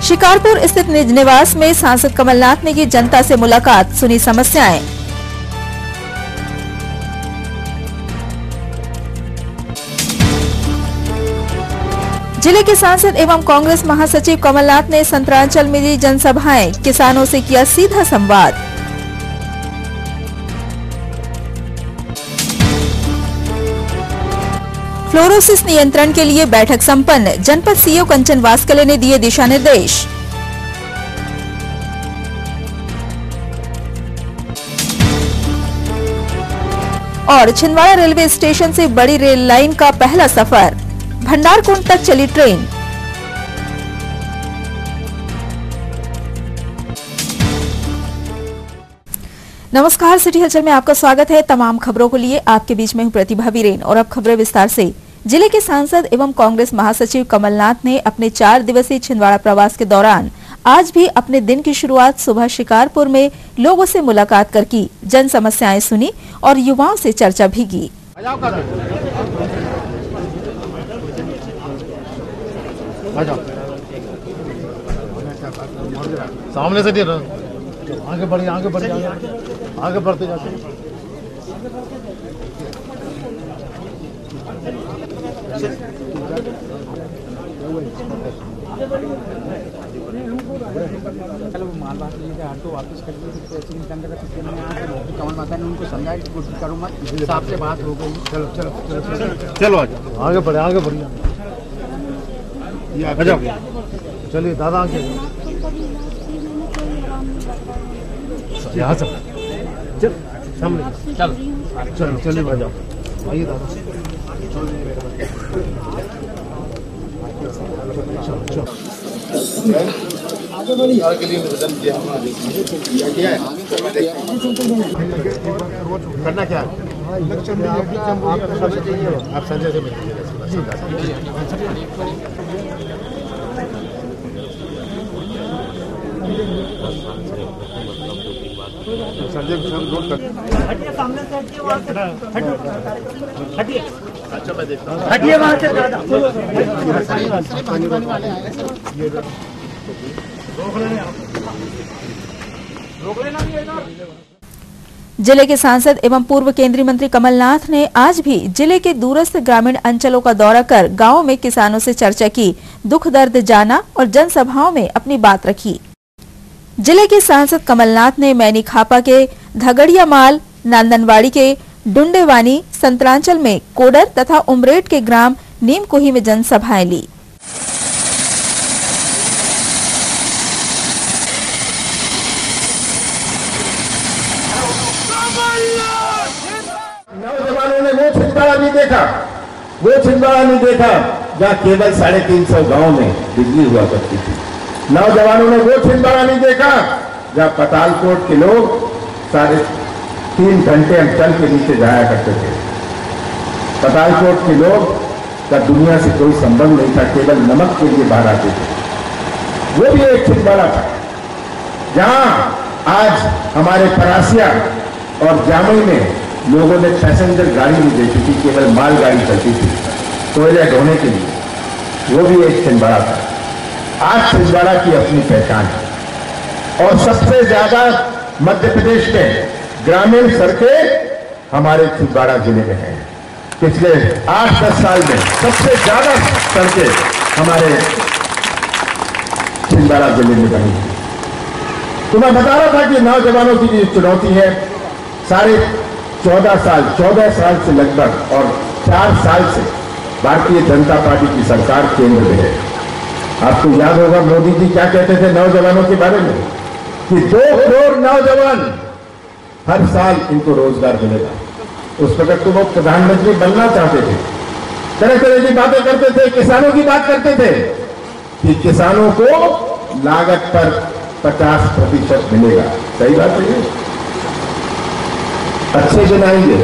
शिकारपुर स्थित निज निवास में सांसद कमलनाथ ने की जनता से मुलाकात, सुनी समस्याएं। जिले के सांसद एवं कांग्रेस महासचिव कमलनाथ ने संतरांचल में दी जनसभाएं, किसानों से किया सीधा संवाद। फ्लोरोसिस नियंत्रण के लिए बैठक संपन्न, जनपद सीईओ कंचन वास्कले ने दिए दिशा निर्देश। और छिंदवाड़ा रेलवे स्टेशन से बड़ी रेल लाइन का पहला सफर, भंडारकुंड तक चली ट्रेन। नमस्कार, सिटी हलचल में आपका स्वागत है। तमाम खबरों को लिए आपके बीच में हूं प्रतिभा वीरेन और अब खबरें विस्तार से। जिले के सांसद एवं कांग्रेस महासचिव कमलनाथ ने अपने 4 दिवसीय छिंदवाड़ा प्रवास के दौरान आज भी अपने दिन की शुरुआत सुबह शिकारपुर में लोगों से मुलाकात कर की, जन समस्याएं सुनी और युवाओं से चर्चा भी की। सामने से आगे बढ़िए, आगे बढ़िए, आगे बढ़ते जाते। कमल माता ने उनको समझाया कि कुछ करो मत, हिसाब से बात हो गई। चलो चलो चलो चलो आगे बढ़े, आगे बढ़िए। चलिए दादा आगे यहाँ से चल सामने चलो चलो चलिए भाई, जाओ आइए दादा। चलो आगे बढ़िए, आगे लिए निवेदन किया है। करना क्या है? आप संजय से मिल लीजिए। संजय सामने से हटिए। अच्छा मैं देखता हूँ, हटिए वहाँ से। जिले के सांसद एवं पूर्व केंद्रीय मंत्री कमलनाथ ने आज भी जिले के दूरस्थ ग्रामीण अंचलों का दौरा कर गांवों में किसानों से चर्चा की, दुख दर्द जाना और जनसभाओं में अपनी बात रखी। जिले के सांसद कमलनाथ ने मैनी खापा के धगड़िया माल, नांदनवाड़ी के डुंडेवानी, संतरांचल में कोडर तथा उमरेड के ग्राम नीमकुही में जनसभाएं ली। नौजवानों ने वो छिंदवाड़ा नहीं देखा, वो छिंदवाड़ा नहीं देखा जहाँ केवल 350 गांव में बिजली हुआ करती थी। नौजवानों ने वो छिंदवाड़ा नहीं देखा जहाँ पतालकोट के लोग 3.5 घंटे अंचल के नीचे जाया करते थे। पतालकोट के लोग का दुनिया से कोई संबंध नहीं था, केवल नमक के लिए बाहर आते थे। वो भी एक छिंदवाड़ा था जहाँ आज हमारे परासिया और जामुई में लोगों ने पैसेंजर गाड़ी नहीं देखी थी, केवल मालगाड़ी चलती थी कोयले ढोने के लिए। वो भी एक छिंदवाड़ा था। आज छिंदवाड़ा की अपनी पहचान है और सबसे ज्यादा मध्य प्रदेश में ग्रामीण सड़कें हमारे छिंदवाड़ा जिले में हैं। पिछले 8-10 साल में सबसे ज्यादा सड़कें हमारे छिंदवाड़ा जिले में बनी। तो मैं बता रहा था कि नौजवानों की जो चुनौती है, 14 साल से लगभग और 4 साल से भारतीय जनता पार्टी की सरकार केंद्र में है। आपको याद होगा मोदी जी क्या कहते थे नौजवानों के बारे में कि 2 करोड़ नौजवान हर साल इनको रोजगार मिलेगा। उस वक्त तो वो प्रधानमंत्री बनना चाहते थे, तरह तरह की बातें करते थे, किसानों की बात करते थे कि किसानों को लागत पर 50% मिलेगा। सही बात है, अच्छे दिन आएंगे,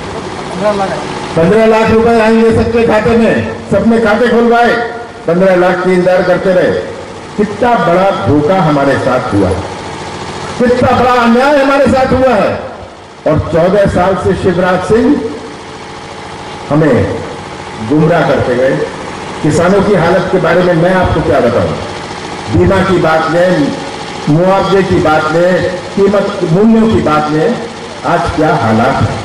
15 लाख रुपए आएंगे सबके खाते में, सबने खाते खुलवाए, 15 लाख की इंतजार करते रहे। कितना बड़ा धोखा हमारे साथ हुआ, कितना बड़ा अन्याय हमारे साथ हुआ है। और 14 साल से शिवराज सिंह हमें गुमराह करते गए। किसानों की हालत के बारे में मैं आपको क्या बताऊं, बीमा की बात लें, मुआवजे की बात लें, कीमत मूल्यों की बात लें, आज क्या हालात है।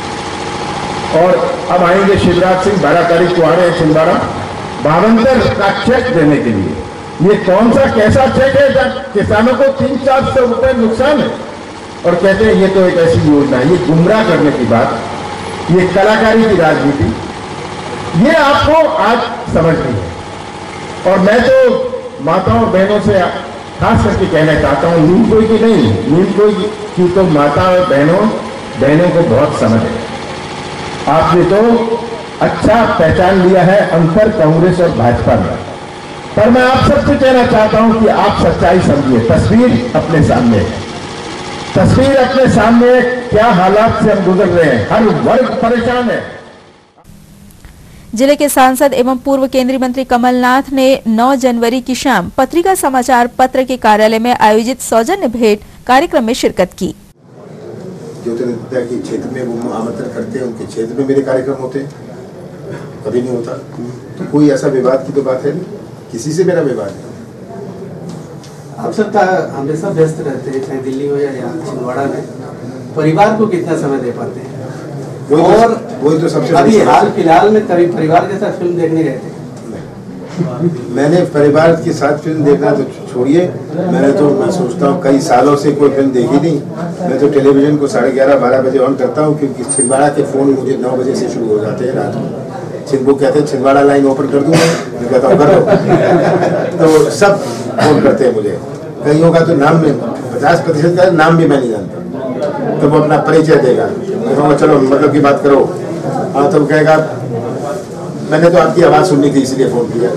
और अब आएंगे शिवराज सिंह 12 तारीख को आ रहे हैं छिंदवाड़ा 52 का चेक देने के लिए। ये कौन सा कैसा चेक है जब किसानों को 300-400 रुपए नुकसान है और कहते हैं ये तो एक ऐसी योजना है। ये गुमराह करने की बात, ये कलाकारी की राजनीति, ये आपको आज समझनी है। और मैं तो माताओं और बहनों से खास करके कहना चाहता हूं, नींद कोई की नहीं, नींद कोई की तो माता और बहनों को बहुत समझ है। आपने तो अच्छा पहचान लिया है अंतर कांग्रेस और भाजपा में, पर मैं आप सबसे कहना चाहता हूं कि आप सच्चाई समझिए। तस्वीर अपने सामने है, तस्वीर अपने सामने, क्या हालात से हम गुजर रहे हैं, हर वर्ग परेशान है। जिले के सांसद एवं पूर्व केंद्रीय मंत्री कमलनाथ ने 9 जनवरी की शाम पत्रिका समाचार पत्र के कार्यालय में आयोजित सौजन्य भेंट कार्यक्रम में शिरकत की। ज्योतिरादित्य के क्षेत्र में वो आमंत्रण करते हैं, उनके क्षेत्र में मेरे कार्यक्रम होते हैं, कभी नहीं होता। तो कोई ऐसा विवाद की तो बात है नहीं, किसी से मेरा विवाद है। आप सब हमेशा व्यस्त रहते हैं, चाहे दिल्ली हो या छिंदवाड़ा में, परिवार को कितना समय दे पाते हैं? वही तो सबसे अभी हाल फिलहाल में कभी परिवार के साथ फिल्म देखने गए थे? मैंने परिवार के साथ फिल्म देखना तो छोड़िए, मैं सोचता हूँ कई सालों से कोई फिल्म देखी नहीं। मैं तो टेलीविजन को 11:30-12 बजे ऑन करता हूँ, क्योंकि छिंदवाड़ा के फोन मुझे 9 बजे से शुरू हो जाते हैं रात में। वो कहते हैं छिंदवाड़ा लाइन ओपन कर दूंगा, मैं कहता हूँ कर दो। तो सब फोन करते हैं मुझे, कईयों का तो नाम में 50% का नाम भी मैं नहीं जानता। तो वो अपना परिचय देगा, मैं कहूँगा चलो मतलब की बात करो। हाँ, तो कहेगा मैंने तो आपकी आवाज़ सुननी थी इसलिए फ़ोन किया।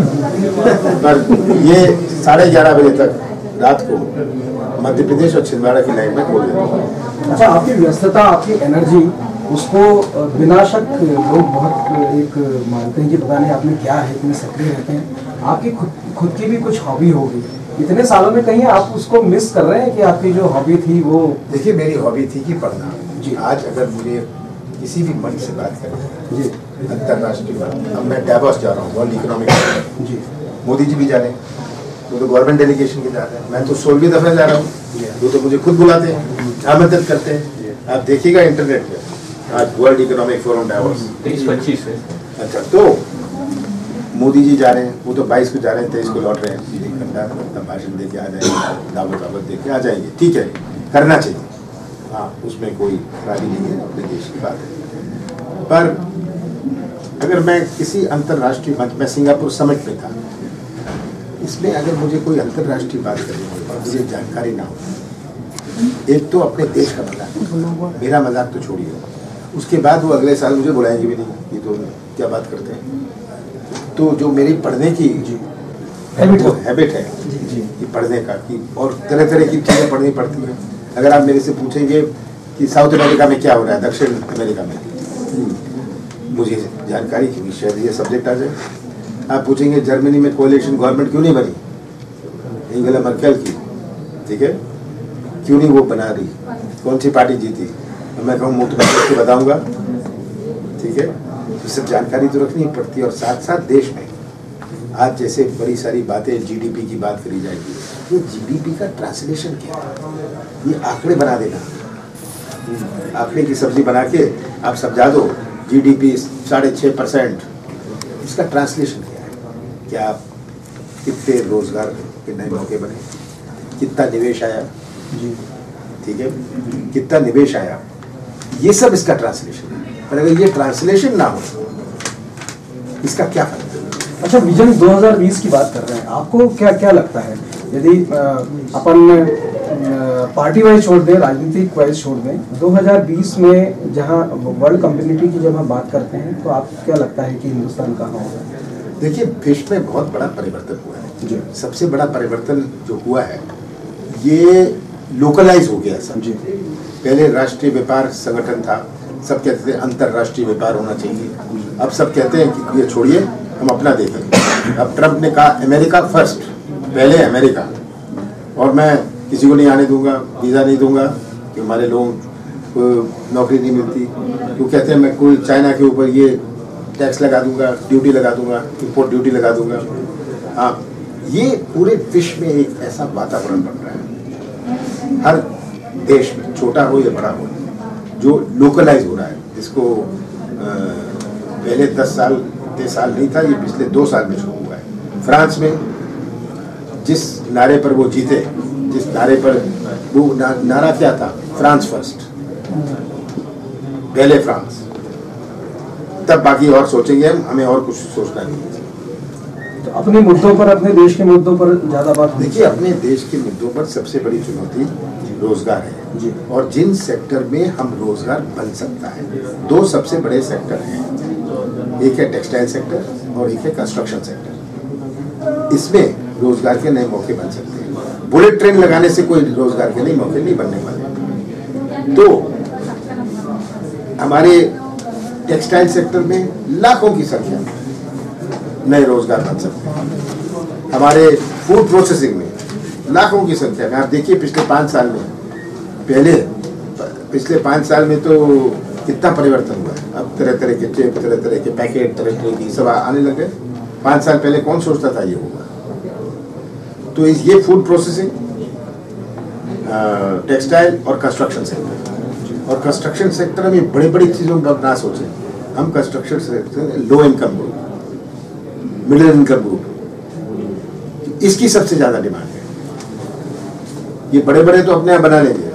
पर ये 11:30 बजे तक रात को मध्य प्रदेश और छिंदवाड़ा की लाइन में खोल देता हूँ। अच्छा, आपकी व्यस्तता, आपकी एनर्जी, उसको बिना शक लोग बहुत एक मानते हैं कि पता नहीं आप में क्या है, इतने सक्रिय रहते हैं। आपकी खुद की भी कुछ हॉबी होगी, इतने सालों में कहीं आप उसको मिस कर रहे हैं कि आपकी जो हॉबी थी वो? देखिए, मेरी हॉबी थी कि पढ़ना जी। आज अगर मुझे किसी भी मंच से बात करें जी, अंतर्राष्ट्रीय बात, अब मैं डावोस जा रहा हूँ, वर्ल्ड इकोनॉमिक जी, मोदी जी भी जा रहे हैं, वो तो गवर्नमेंट डेलीगेशन के जा रहे हैं। मैं तो 16वीं दफा जा रहा हूँ, वो तो मुझे खुद बुलाते हैं, आमंत्रित करते हैं। आप देखिएगा इंटरनेट पे, आज वर्ल्ड इकोनॉमिक फोरम डावोस 23-25 है। अच्छा, तो मोदी जी जा रहे हैं, वो तो 22 को जा रहे हैं, 23 को लौट रहे हैं। सीधे घंटा अपना भाषण दे के आ जाएंगे, दावत दे के आ जाएंगे। ठीक है, करना चाहिए, हाँ, उसमें कोई खराबी नहीं है, अपने देश की बात है। पर अगर मैं किसी अंतर्राष्ट्रीय मंच में, सिंगापुर समिट में था, इसमें अगर मुझे कोई अंतर्राष्ट्रीय बात करनी हो और मुझे जानकारी ना हो, एक तो अपने देश का मजाक, मेरा मजाक तो छोड़िए, उसके बाद वो अगले साल मुझे बुलाएंगे भी नहीं। ये तो क्या बात करते हैं। तो जो मेरी पढ़ने की हैबिट है ये पढ़ने का, कि और तरह तरह की चीज़ें पढ़नी पड़ती हैं। अगर आप मेरे से पूछेंगे कि साउथ अमेरिका में क्या हो रहा है, दक्षिण अमेरिका में, मुझे जानकारी की शायद ये सब्जेक्ट आ जाए। आप पूछेंगे जर्मनी में कोalition गवर्नमेंट क्यों नहीं बनी, एंगेला मर्केल की, ठीक है, क्यों नहीं वो बना रही, कौन सी पार्टी जीती, मैं कहूँ मुफ्त में बताऊंगा, ठीक है। ये सब जानकारी तो रखनी पड़ती है। और साथ साथ देश में आज जैसे बड़ी सारी बातें, जीडीपी की बात करी जाएगी, ये जीडीपी का ट्रांसलेशन क्या है, ये आंकड़े बना देना, आंकड़े की सब्जी बना के आप समझा दो जीडीपी 6.5%, इसका ट्रांसलेशन क्या है, क्या कितने रोजगार के नए मौके बने, कितना निवेश आया, ठीक है, कितना निवेश आया, ये सब इसका ट्रांसलेशन है। पर अगर ये ट्रांसलेशन ना हो, इसका क्या फायदा? अच्छा, विजन 2020 की बात कर रहे हैं, आपको क्या क्या लगता है, यदि अपन पार्टी वाइज छोड़ दें, राजनीतिक वाइज छोड़ दें, 2020 में जहां वर्ल्ड कम्युनिटी की जब हम बात करते हैं, तो आपको क्या लगता है कि हिंदुस्तान कहाँ होगा? देखिए, विश्व में बहुत बड़ा परिवर्तन हुआ है जी। सबसे बड़ा परिवर्तन जो हुआ है, ये लोकलाइज हो गया सब जी। पहले राष्ट्रीय व्यापार संगठन था, सब कहते थे अंतर्राष्ट्रीय व्यापार होना चाहिए। अब सब कहते हैं कि ये छोड़िए, हम अपना देखें। अब ट्रंप ने कहा अमेरिका फर्स्ट, पहले अमेरिका, और मैं किसी को नहीं आने दूंगा, वीज़ा नहीं दूंगा, कि हमारे लोगों को नौकरी नहीं मिलती। वो कहते हैं मैं कोई चाइना के ऊपर ये टैक्स लगा दूंगा, ड्यूटी लगा दूंगा, इंपोर्ट ड्यूटी लगा दूंगा। हाँ, ये पूरे विश्व में एक ऐसा वातावरण बन रहा है, हर देश में, छोटा हो या बड़ा हो, जो लोकलाइज हो रहा है, जिसको पहले 10 साल नहीं था, ये पिछले 2 साल में शुरू हुआ है। फ्रांस में जिस नारे पर वो जीते, जिस नारे पर वो नारा क्या था, फ्रांस फर्स्ट, पहले फ्रांस, तब बाकी और सोचेंगे हम, हमें और कुछ सोचना नहीं है। तो अपने मुद्दों पर, अपने देश के मुद्दों पर ज्यादा बात। देखिए, अपने देश के मुद्दों पर सबसे बड़ी चुनौती रोजगार है जी, और जिन सेक्टर में हम रोजगार बन सकता है, 2 सबसे बड़े सेक्टर हैं, एक है टेक्सटाइल सेक्टर और एक है कंस्ट्रक्शन सेक्टर। इसमें रोजगार के नए मौके बन सकते हैं। बुलेट ट्रेन लगाने से कोई रोजगार के नए मौके नहीं बनने वाले। तो हमारे टेक्सटाइल सेक्टर में लाखों की संख्या में नए रोजगार बन सकते हैं। हमारे फूड प्रोसेसिंग में लाखों की संख्या में, आप देखिए पिछले 5 साल में, पिछले 5 साल में तो कितना परिवर्तन हुआ है। अब तरह तरह के चिप, तरह तरह के पैकेट, तरह तरह की सब आने लगे। 5 साल पहले कौन सोचता था ये होगा। तो ये फूड प्रोसेसिंग, टेक्सटाइल और कंस्ट्रक्शन सेक्टर, और कंस्ट्रक्शन सेक्टर में बड़ी बड़ी चीज़ों का ना सोचें। हम construction sector low income group, middle income group, इसकी सबसे ज़्यादा डिमांड है। ये बड़े बड़े तो अपने आप बना लेंगे,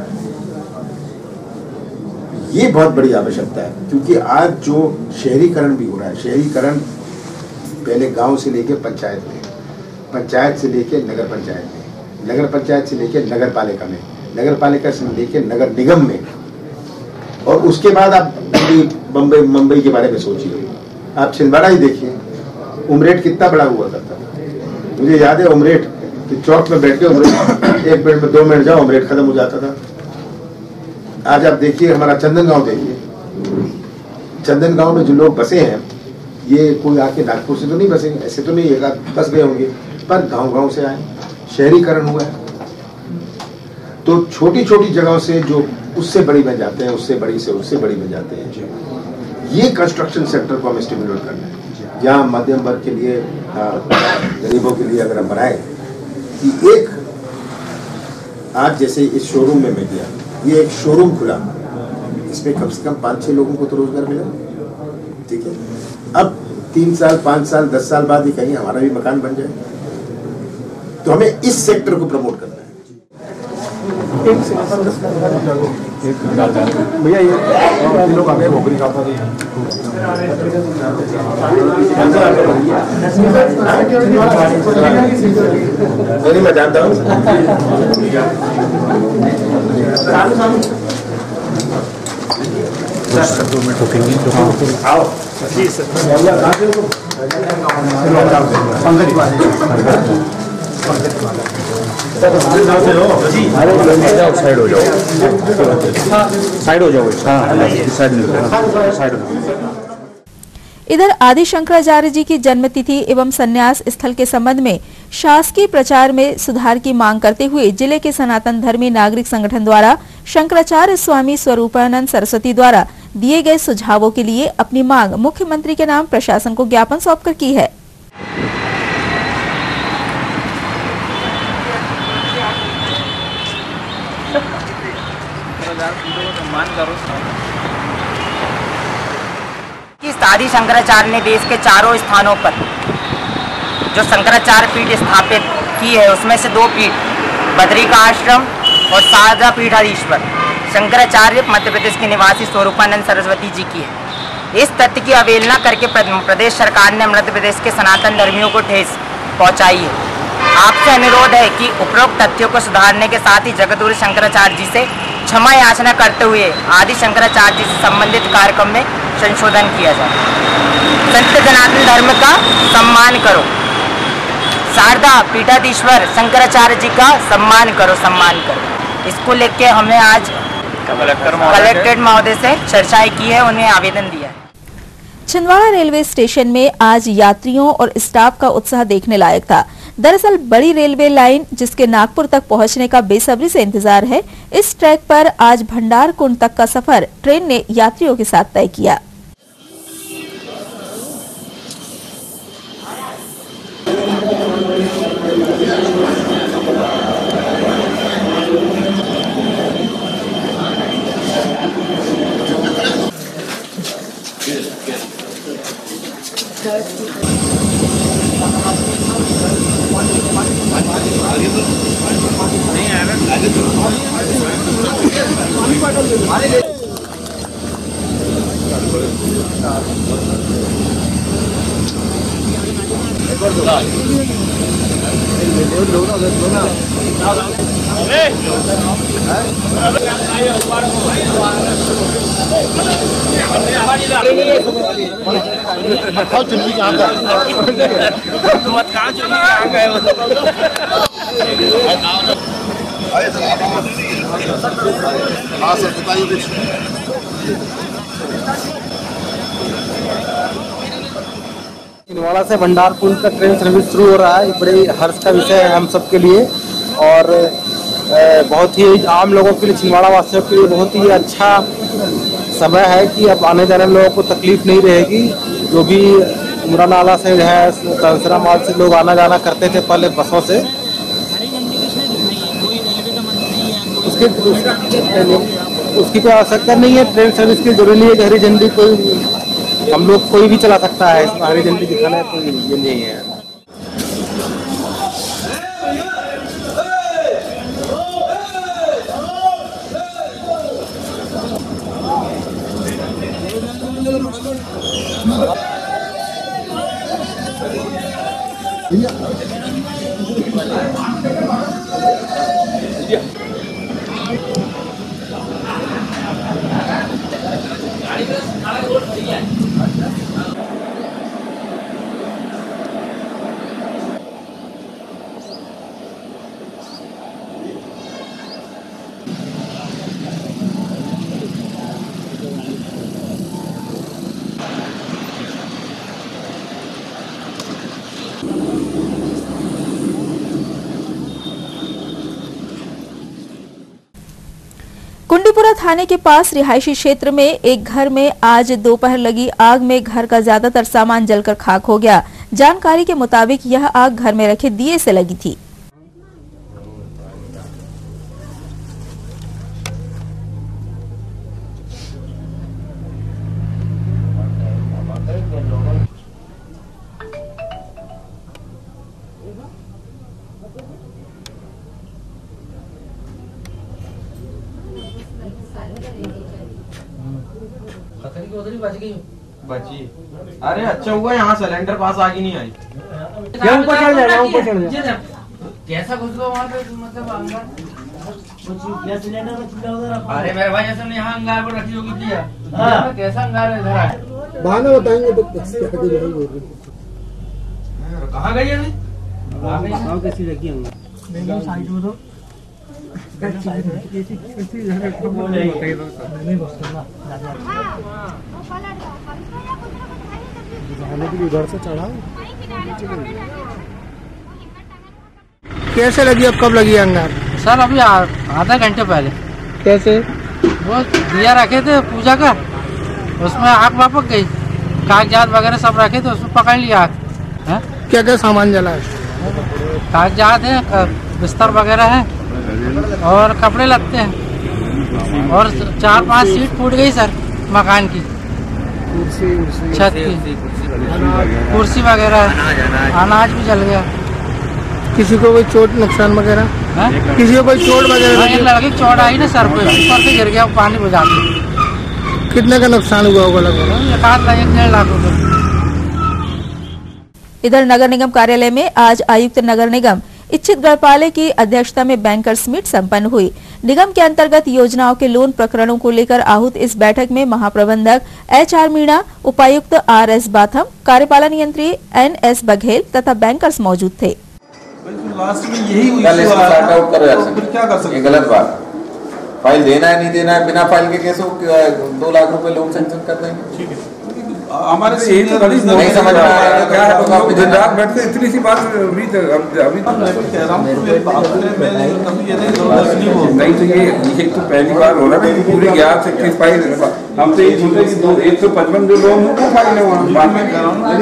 ये बहुत बड़ी आवश्यकता है। क्योंकि आज जो शहरीकरण भी हो रहा है, शहरीकरण पहले गांव से लेके पंचायत में, पंचायत से लेके नगर पंचायत में, नगर पंचायत से लेके नगर पालिका में, नगर पालिका से लेके नगर निगम में, और उसके बाद आप मुंबई के बारे में सोचिए। आप छिंदवाड़ा ही देखिए, उमरेट कितना बड़ा हुआ करता था। मुझे याद है उमरेट कि चौक में बैठ के उमरेट 1 मिनट में 2 मिनट जाओ, उमरेट खत्म हो जाता था। आज आप देखिए हमारा चंदन गांव देखिए, चंदन गांव में जो लोग बसे हैं, ये कोई आके नागपुर से तो नहीं बसे, ऐसे तो नहीं बस गए होंगे, पर गांव-गांव से आए, शहरीकरण हुआ है। तो छोटी छोटी जगहों से जो उससे बड़ी बन जाते हैं, उससे बड़ी बन जाते हैं। ये कंस्ट्रक्शन सेक्टर को हमें स्टिमुलेट करना है, जहाँ मध्यम वर्ग के लिए, गरीबों के लिए अगर हम बनाए कि एक, आज जैसे इस शोरूम में मैं गया, ये एक शोरूम खुला, इसमें कम से कम 5-6 लोगों को तो रोजगार मिला। ठीक है, अब 3 साल, 5 साल, 10 साल बाद ही कहीं हमारा भी मकान बन जाए। तो हमें इस सेक्टर को प्रमोट करना है। भैया ये लोग आगे भोकरी खाता नहीं, मैं जानता हूँ। आओ जी सर। साइड हो जाओ, साइड हो जाओ, साइड। इधर आदि शंकराचार्य जी की जन्मतिथि एवं संन्यास स्थल के संबंध में शासकीय प्रचार में सुधार की मांग करते हुए जिले के सनातन धर्मी नागरिक संगठन द्वारा शंकराचार्य स्वामी स्वरूपानंद सरस्वती द्वारा दिए गए सुझावों के लिए अपनी मांग मुख्यमंत्री के नाम प्रशासन को ज्ञापन सौंपकर की है। आदि शंकराचार्य ने देश के चारों स्थानों पर जो शंकराचार्य पीठ स्थापित की है, उसमें से 2 पीठ बद्री का आश्रम और शारदा पीठाधीश्वर शंकराचार्य मध्य प्रदेश के निवासी स्वरूपानंद सरस्वती जी की है। इस तथ्य की अवहेलना करके प्रदेश सरकार ने मध्य प्रदेश के सनातन धर्मियों को ठेस पहुंचाई है। आपसे अनुरोध है कि उपरोक्त तथ्यों को सुधारने के साथ ही जगतगुरु शंकराचार्य जी से क्षमा याचना करते हुए आदि शंकराचार्य जी से संबंधित कार्यक्रम में संशोधन किया जाए। संत जनार्दन धर्म का सम्मान करो, शारदा पीठाधीश्वर शंकराचार्य जी का सम्मान करो। इसको लेके हमें आज कलेक्टर महोदय से चर्चाएं की है, उन्हें आवेदन दिया है। छिंदवाड़ा रेलवे स्टेशन में आज यात्रियों और स्टाफ का उत्साह देखने लायक था। दरअसल बड़ी रेलवे लाइन जिसके नागपुर तक पहुंचने का बेसब्री से इंतजार है, इस ट्रैक पर आज भंडार कुंड तक का सफर ट्रेन ने यात्रियों के साथ तय किया। हाँ सर बताइए कुछ। छिंदवाड़ा से भंडारपुर का ट्रेन सर्विस शुरू हो रहा है। बड़े हर्ष का विषय है हम सबके लिए और बहुत ही आम लोगों के लिए, छिंदवाड़ा वासियों के लिए बहुत ही अच्छा समय है कि अब आने जाने में लोगों को तकलीफ नहीं रहेगी। जो भी उमरा नाला से है, कंसरा माल से लोग आना जाना करते थे पहले बसों से, उसकी कोई आवश्यकता नहीं है। ट्रेन सर्विस की जरूरी नहीं है। हरी झंडी कोई हम लोग कोई भी चला सकता है, इसमें हरी झंडी दिखाना कोई ये नहीं है। कुंडीपुरा थाने के पास रिहायशी क्षेत्र में एक घर में आज दोपहर लगी आग में घर का ज्यादातर सामान जलकर खाक हो गया। जानकारी के मुताबिक यह आग घर में रखे दिए से लगी थी। बची। अरे अच्छा हुआ यहाँ सिलेंडर पास आगे नहीं आई। क्या ऊपर चढ़ जाएगा, ऊपर चढ़ जाएगा। कैसा घुस गया वहाँ पे, मतलब अंगार? अरे मेरे भाई ऐसा यहाँ अंगार पर रखी होगी क्या? कैसा अंगार है इधर? बहाना बताएंगे तो कहाँ गई अभी? कैसी लगी अंगार साइड में तो उधर से चढ़ा। कैसे लगी, अब कब लगी अंगार? सर अभी आधा घंटे पहले। कैसे? वो दिया रखे थे पूजा का, उसमें आग वापक गई, कागजात वगैरह सब रखे थे, उसमें पकड़ लिया आग। क्या क्या सामान जला है? कागजात है, बिस्तर वगैरह है और कपड़े लगते हैं और 4-5 सीट फूट गई सर मकान की, छत की, कुर्सी वगैरह, अनाज भी जल गया। किसी को कोई चोट नुकसान वगैरह? किसी को कोई चोट वगैरह? लड़की चोट आई ना सर पे, ऊपर से गिर गया पानी बुझा के। कितने का नुकसान हुआ होगा लगभग? 1.5 लाख रुपए। इधर नगर निगम कार्यालय में आज आयुक्त नगर निगम इच्छित गढ़पाले की अध्यक्षता में बैंकर्स मीट संपन्न हुई। निगम के अंतर्गत योजनाओं के लोन प्रकरणों को लेकर आहूत इस बैठक में महाप्रबंधक HR मीणा, उपायुक्त RS बाथम, कार्यपालन यंत्री NS बघेल तथा बैंकर्स मौजूद थे। लास्ट में यही क्या कर सकते? गलत बात। फाइल देना है नहीं देना है, बिना फाइल के कैसे 2 लाख रुपए लोन सैंक्शन कर देंगे? ठीक है, हमारे से यही तो नहीं समझ में आएगा क्या है, तो आप दिन रात बैठते इतनी सी बात अभी कह रहा हूँ नहीं तो ये तो पहली बार हो रहा है पूरी 11 से 21 फाइल। हम तो यही सोचे कि 155 जो लोन हो वो फाइल है वहाँ बाद में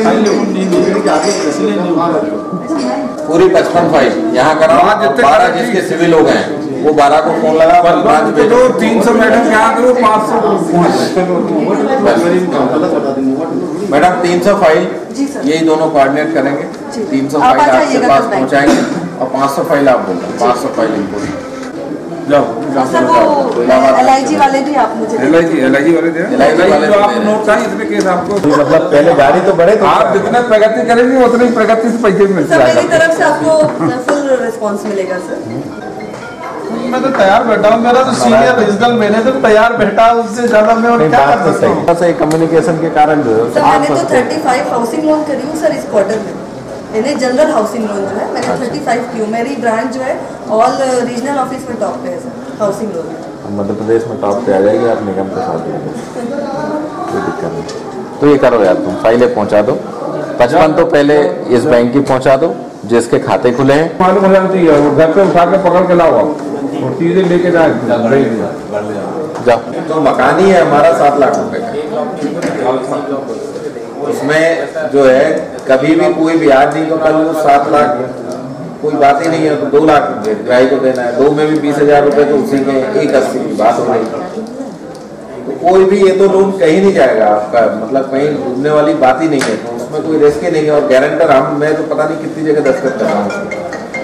पूरी 55 फाइल यहाँ कराओ। 12 जिसके सिविल हो गए वो 12 को फोन लगा, 300 मैडम यहाँ करो, 500 मैडम 300 फाइल जी सर। यही दोनों कोऑर्डिनेट करेंगे। 300 फाइल आपके पास पहुँचाएंगे और 500 फाइल आप बोल रहे हैं, 500 फाइल इनको सर। वो LIG वाले भी आप मुझे LIG वाले दे जो आप नोट था इसमें केस आपको मतलब पहले गाड़ी तो बढ़े, आप जितने प्रगति करेंगे उतनी प्रगति से पैसे मिलते हैं। मेरी तरफ से आपको फुल रिस्पांस मिलेगा सर। मैं तो तैयार बैठा हूँ, मेरा तो सीनियर रीजनल मैनेजर तैयार बैठा है, उससे ज्यादा मैं और क्या कर सकता हूँ। कम्युनिकेशन के कारण जो सर मैंने तो 35 हाउसिंग लोन करी हूँ सर इस क्वार्टर में। मैंने जनरल हाउसिंग लोन जो है मैंने 35 की हूँ। मेरी ब्रांच जो है ऑल रीजनल ऑफिस में टॉप पे है sir housing loan. Madhya Pradesh में टॉप पे आ जाएगी आप निगम के साथ, कोई दिक्कत नहीं। तो ये करो यार, तुम फाइलें पहुंचा दो। 55 तो पहले इस बैंक की पहुंचा दो जिसके खाते खुले हैं। मालूम होना चाहिए, वो घर पे उठा के पकड़ के लाओ और चीजें लेके जाए जाओ। तो मकान ही है हमारा 7 लाख रुपए का, उसमें जो है कभी भी कोई ब्याज नहीं, तो कल वो 7 लाख कोई बात ही नहीं है, तो 2 लाख किराए को देना है, 2 में भी 20,000 रुपए, तो उसी में 180 की बात हो रही। तो कोई भी ये तो लोन कहीं नहीं जाएगा आपका, मतलब कहीं डूबने वाली बात ही नहीं है, तो उसमें कोई रिस्क ही नहीं है। और गारंटर मैं तो पता नहीं कितनी जगह दस्तखत कर रहा हूँ,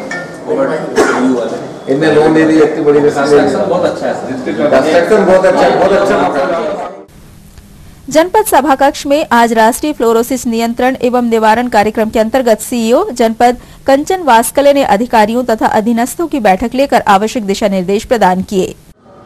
इनने लोन दे दी, इतनी बड़ी कंस्ट्रक्शन बहुत अच्छा है, कंस्ट्रक्शन बहुत अच्छा। जनपद सभा कक्ष में आज राष्ट्रीय फ्लोरोसिस नियंत्रण एवं निवारण कार्यक्रम के अंतर्गत सीईओ जनपद कंचन वास्कले ने अधिकारियों तथा अधीनस्थों की बैठक लेकर आवश्यक दिशा निर्देश प्रदान किए।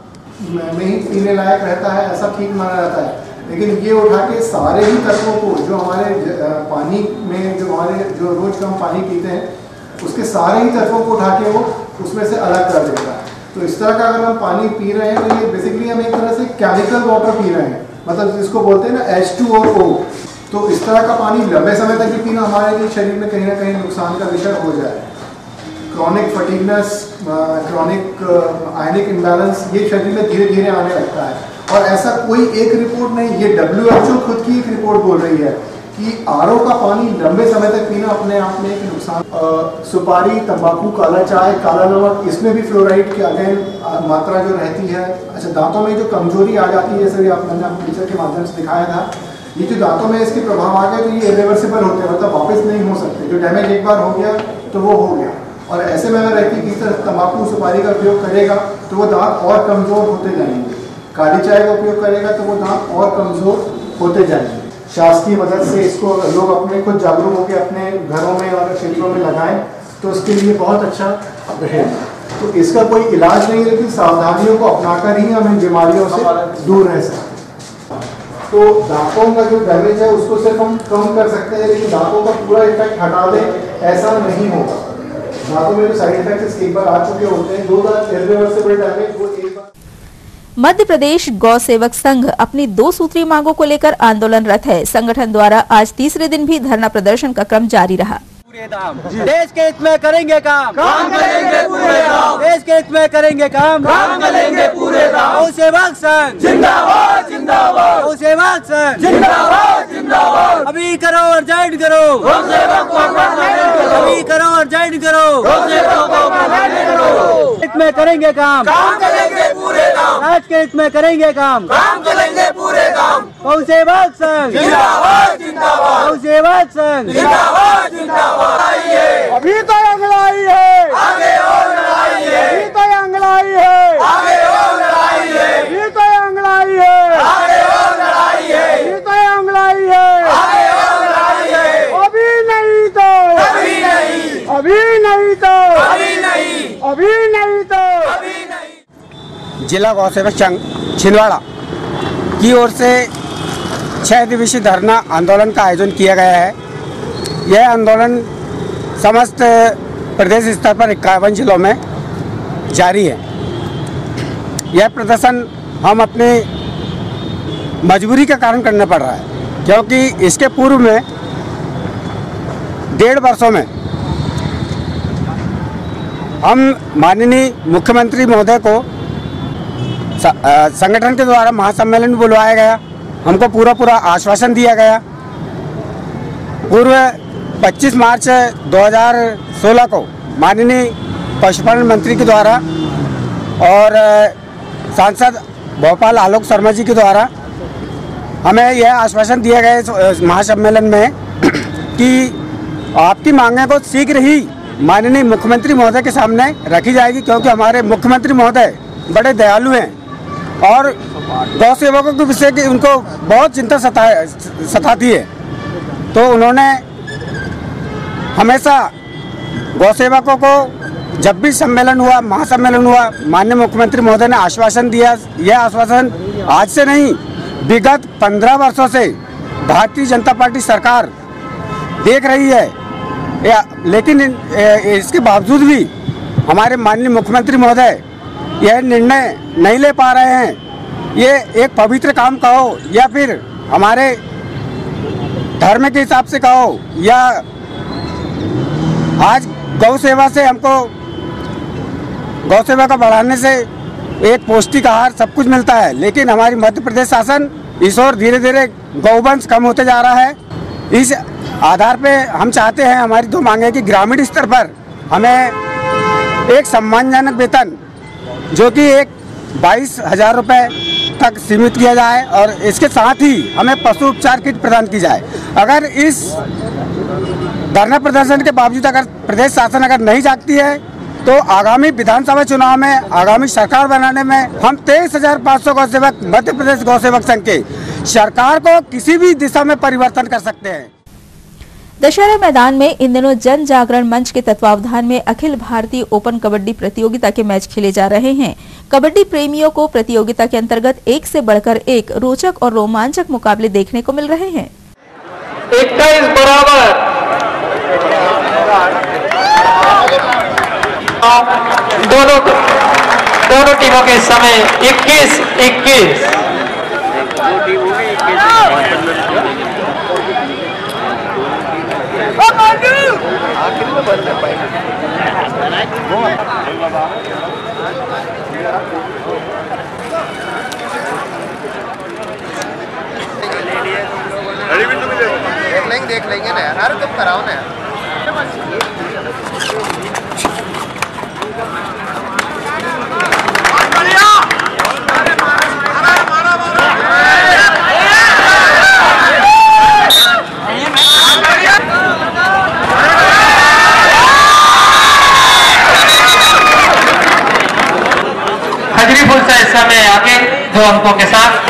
में ही पीने लायक रहता है ऐसा ठीक माना जाता है, लेकिन ये उठा के सारे ही तत्वों को जो हमारे पानी में जो रोज हम पानी पीते हैं उसके सारे ही तत्वों को उठा के वो उसमें से अलग कर देता है। तो इस तरह का अगर हम पानी पी रहे हैं तो ये बेसिकली हम एक तरह से केमिकल वाटर पी रहे हैं, मतलब जिसको बोलते हैं ना H2O। तो इस तरह का पानी लंबे समय तक भी पीना हमारे लिए शरीर में कहीं ना कहीं नुकसान का विषय हो जाए। Chronic fatigueness, chronic ionic imbalance ये शरीर में धीरे धीरे आने लगता है। और ऐसा कोई एक रिपोर्ट नहीं, ये WHO खुद की एक रिपोर्ट बोल रही है कि RO का पानी लंबे समय तक पीना अपने आप में एक नुकसान। सुपारी, तंबाकू, काला चाय, काला नमक, इसमें भी फ्लोराइड की अगेन मात्रा जो रहती है। अच्छा, दांतों में जो कमजोरी आ जाती है, जैसे मैंने पिक्चर के माध्यम से दिखाया था, ये जो दांतों में इसके प्रभाव आ गए तो ये इरिवर्सिबल होते हैं, मतलब वापस नहीं हो सकते। जो डैमेज एक बार हो गया तो वो हो गया। और ऐसे में अगर व्यक्ति किसी तरह तंबाकू, सुपारी का उपयोग करेगा तो वो दांत और कमजोर होते जाएंगे। काली चाय का उपयोग करेगा तो वो दांत और कमजोर होते जाएंगे। शासकीय मदद से इसको लोग अपने खुद जागरूक होकर अपने घरों में और क्षेत्रों में लगाएं तो उसके लिए बहुत अच्छा रहेगा। तो इसका कोई इलाज नहीं है, लेकिन सावधानियों को अपनाकर ही हम इन बीमारियों से दूर रह सकते। तो दांतों का जो डैमेज है उसको सिर्फ हम कम कर सकते हैं, लेकिन दांतों का पूरा इफेक्ट हटा दें ऐसा नहीं होगा। दांतों में जो साइड इफेक्ट्स एक बार आ चुके होते हैं, 2 बार इरिवर्सिबल डैमेज, वो एक बार। मध्य प्रदेश गौ सेवक संघ अपनी 2 सूत्रीय मांगों को लेकर आंदोलनरत है। संगठन द्वारा आज तीसरे दिन भी धरना प्रदर्शन का क्रम जारी रहा। देश के हित में करेंगे काम करेंगे पूरे दाम। देश के हित में करेंगे काम करेंगे पूरे दाम। गौ सेवक संघ जिंदाबाद जिंदाबाद। गौ सेवक संघ जिंदाबाद जिंदाबाद। अभी करो और ज्वाइन करो, गौ सेवक को अभी करो और ज्वाइन करो, गौ सेवक को हित में करेंगे काम करेंगे पूरे दाम। राज के हित में करेंगे काम करेंगे पूरे दाम। गौ सेवक संघ जिंदाबाद जिंदाबाद। गौ सेवक संघ जिंदाबाद जिंदाबाद। अभी तो अंगड़ाई है, आगे और लड़ाई है। अभी तो अंगड़ाई है, आगे और लड़ाई है। अभी तो अंगड़ाई है, आगे और लड़ाई है। अभी तो अंगड़ाई है, आगे और लड़ाई है। अभी नहीं तो अभी नहीं, अभी नहीं तो अभी नहीं, अभी नहीं तो अभी नहीं। जिला गौ सेवक संघ छिंदवाड़ा की ओर से 6 दिवसीय धरना आंदोलन का आयोजन किया गया है। यह आंदोलन समस्त प्रदेश स्तर पर 51 जिलों में जारी है। यह प्रदर्शन हम अपनी मजबूरी के कारण करना पड़ रहा है, क्योंकि इसके पूर्व में 1.5 वर्षों में हम माननीय मुख्यमंत्री महोदय को संगठन के द्वारा महासम्मेलन में बुलवाया गया। हमको पूरा आश्वासन दिया गया। पूर्व 25 मार्च 2016 को माननीय पशुपालन मंत्री के द्वारा और सांसद भोपाल आलोक शर्मा जी के द्वारा हमें यह आश्वासन दिया गया इस महासम्मेलन में कि आपकी मांगों को शीघ्र ही माननीय मुख्यमंत्री महोदय के सामने रखी जाएगी, क्योंकि हमारे मुख्यमंत्री महोदय बड़े दयालु हैं और गौ सेवकों के विषय की उनको बहुत चिंता सताती है। तो उन्होंने हमेशा गौ सेवकों को जब भी सम्मेलन हुआ, महासम्मेलन हुआ, माननीय मुख्यमंत्री महोदय ने आश्वासन दिया। यह आश्वासन आज से नहीं, विगत 15 वर्षों से भारतीय जनता पार्टी सरकार देख रही है, लेकिन इसके बावजूद भी हमारे माननीय मुख्यमंत्री महोदय यह निर्णय नहीं ले पा रहे हैं। ये एक पवित्र काम कहो या फिर हमारे धर्म के हिसाब से कहो, या आज गौ सेवा से हमको गौ सेवा का बढ़ाने से एक पौष्टिक आहार सब कुछ मिलता है, लेकिन हमारी मध्य प्रदेश शासन इस ओर धीरे धीरे गौवंश कम होते जा रहा है। इस आधार पे हम चाहते हैं, हमारी दो मांगे कि ग्रामीण स्तर पर हमें एक सम्मानजनक वेतन जो कि एक 22,000 रुपये तक सीमित किया जाए और इसके साथ ही हमें पशु उपचार किट प्रदान की जाए। अगर इस धरना प्रदर्शन के बावजूद अगर प्रदेश शासन अगर नहीं जागती है तो आगामी विधानसभा चुनाव में, आगामी सरकार बनाने में हम 23,500 गौ सेवक मध्य प्रदेश गौ सेवक संघ के सरकार को किसी भी दिशा में परिवर्तन कर सकते हैं। दशहरा मैदान में इन दिनों जन जागरण मंच के तत्वावधान में अखिल भारतीय ओपन कबड्डी प्रतियोगिता के मैच खेले जा रहे हैं। कबड्डी प्रेमियों को प्रतियोगिता के अंतर्गत एक से बढ़कर एक रोचक और रोमांचक मुकाबले देखने को मिल रहे हैं। 21 बराबर दोनों टीमों के समय 21-21। देख लेंगे ना यार, तुम कराओ ना यार। खजरीपुर से इस समय आगे 2 अंकों के साथ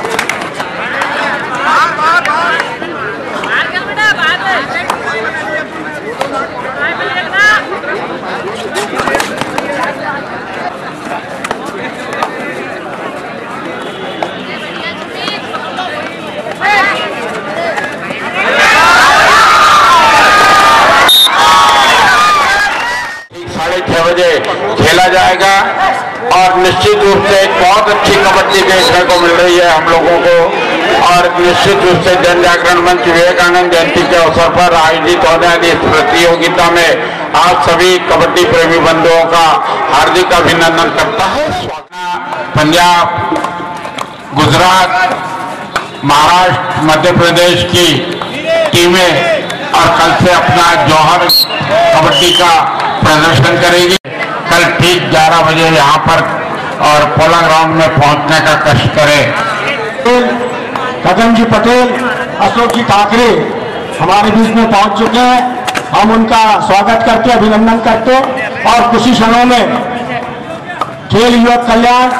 खेला जाएगा और निश्चित रूप से एक बहुत अच्छी कबड्डी देखने को मिल रही है हम लोगों को। और निश्चित रूप से जन जागरण मंच विवेकानंद जयंती के अवसर पर आयोजित होने वाली इस प्रतियोगिता में आप सभी कबड्डी प्रेमी बंधुओं का हार्दिक अभिनंदन करता है। पंजाब, गुजरात, महाराष्ट्र, मध्य प्रदेश की टीमें और कल से अपना जौहर कबड्डी का प्रदर्शन करेगी। कल ठीक 11 बजे यहाँ पर और पोला ग्राउंड में पहुंचने का कष्ट करें। गगन जी पटेल, अशोक जी ठाकरे हमारे बीच में पहुंच चुके हैं। हम उनका स्वागत करते, अभिनंदन करते और कुछ ही क्षणों में खेल युवक कल्याण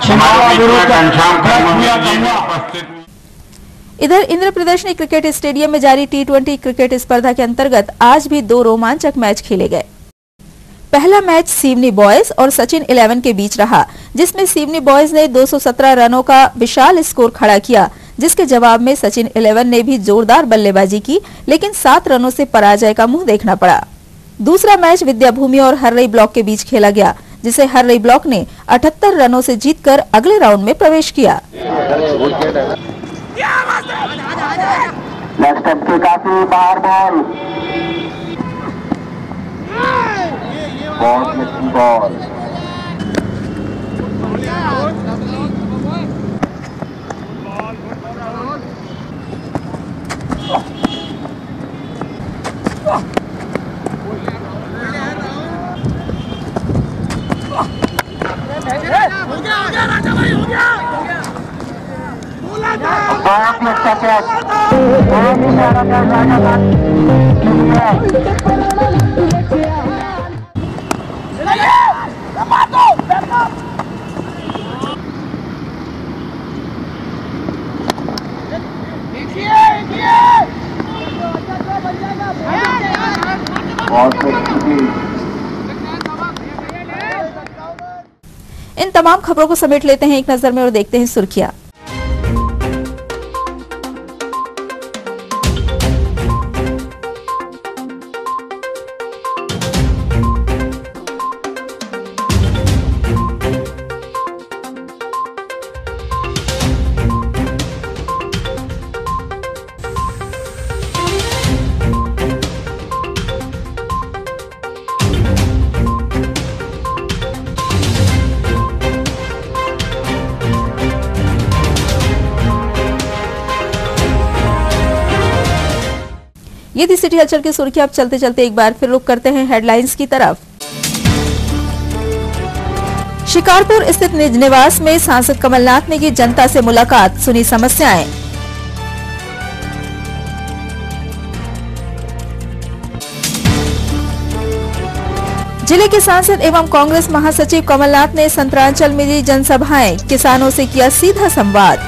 इधर इंद्र प्रदर्शनी क्रिकेट स्टेडियम में जारी T20 क्रिकेट स्पर्धा के अंतर्गत आज भी 2 रोमांचक मैच खेले गए। पहला मैच सिवनी बॉयज और सचिन 11 के बीच रहा, जिसमें सिवनी बॉयज ने 217 रनों का विशाल स्कोर खड़ा किया, जिसके जवाब में सचिन 11 ने भी जोरदार बल्लेबाजी की, लेकिन 7 रनों से पराजय का मुंह देखना पड़ा। दूसरा मैच विद्याभूमि और हर्रई ब्लॉक के बीच खेला गया, जिसे हर्रई ब्लॉक ने 78 रनों से जीतकर अगले राउंड में प्रवेश किया। काफी बाहर बॉल, बहुत अच्छी बॉल, हो गया राजा भाई, हो गया। बहुत ही अच्छा कैच, बहुत ही प्यारा कैच आया था। इन तमाम खबरों को समेट लेते हैं एक नजर में और देखते हैं सुर्खियां। ये थी सिटी हलचल की सुर्खी। अब चलते चलते एक बार फिर रुक करते हैं हेडलाइंस की तरफ। शिकारपुर स्थित निज निवास में सांसद कमलनाथ ने की जनता से मुलाकात, सुनी समस्याएं। जिले के सांसद एवं कांग्रेस महासचिव कमलनाथ ने संतरांचल में दी जनसभाएं, किसानों से किया सीधा संवाद।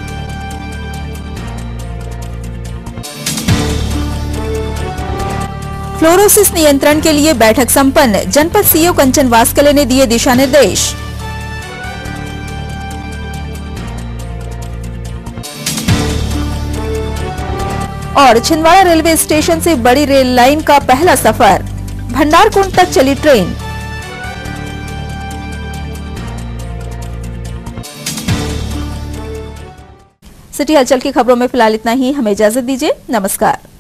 फ्लोरोसिस नियंत्रण के लिए बैठक संपन्न, जनपद सीईओ कंचन वास्कले ने दिए दिशा निर्देश। और छिंदवाड़ा रेलवे स्टेशन से बड़ी रेल लाइन का पहला सफर, भंडारकुंड तक चली ट्रेन। सिटी हलचल की खबरों में फिलहाल इतना ही। हमें इजाजत दीजिए। नमस्कार।